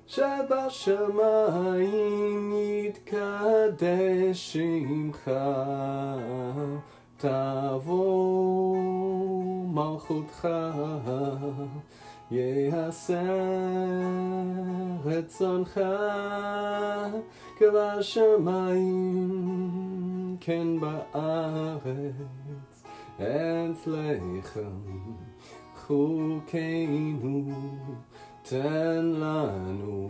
שבשמיים יתקדש שמך, תבוא מלכותך, יעשה רצונך כבשמיים כן בארץ. אצלכם חוקנו תן לנו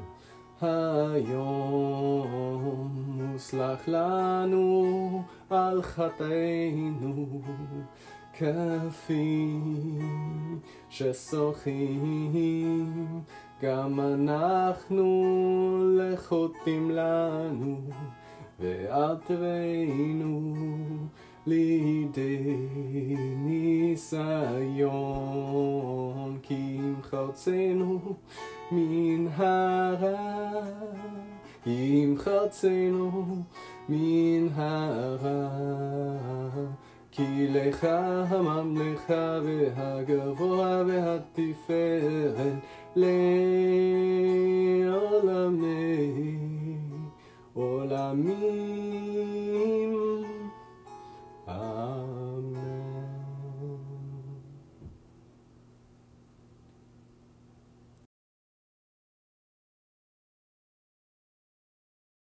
היום, וסלח לנו על חטאינו כפי שסולחים גם אנחנו לחוטאים לנו, ואל תביאנו לידי ניסיון, כי אם חצנו מנהרה, אם חצנו מנהרה, כי לך הממלכה והגבורה והתפארת לעולם.